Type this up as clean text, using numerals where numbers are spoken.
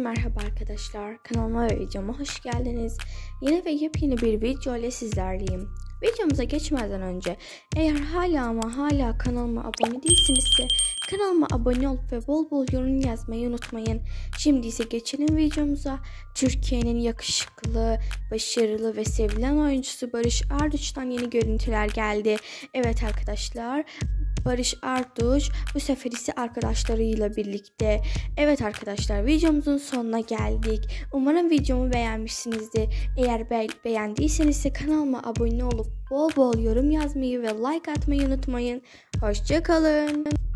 merhaba arkadaşlar, kanalıma ve videoma hoş geldiniz. Yeni ve yepyeni bir video ile sizlerleyim. Videomuza geçmeden önce eğer hala kanalıma abone değilsinizse kanalıma abone olup ve bol bol yorum yazmayı unutmayın. Şimdi ise geçelim videomuza. Türkiye'nin yakışıklı, başarılı ve sevilen oyuncusu Barış Arduç'tan yeni görüntüler geldi. Evet arkadaşlar, Barış Arduç bu sefer ise arkadaşlarıyla birlikte. Evet arkadaşlar, videomuzun sonuna geldik. Umarım videomu beğenmişsinizdir. Eğer beğendiyseniz ise kanalıma abone olup bol bol yorum yazmayı ve like atmayı unutmayın. Hoşça kalın.